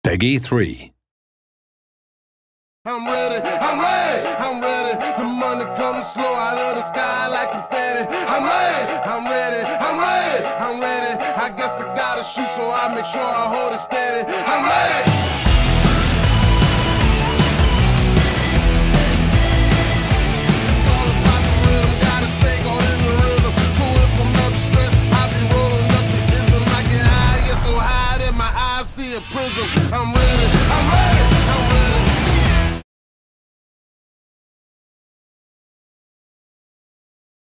Peggy 3. I'm ready, I'm ready, I'm ready. The money comes slow out of the sky like confetti. I'm ready, I'm ready, I'm ready, I'm ready. I guess I gotta shoot, so I make sure I hold it steady. I'm ready. It's all about the rhythm, gotta stay going in the rhythm. So if I'm not stressed, I be rolling up the ism. I get high, yeah, so high that my eyes see a prism. I'm ready.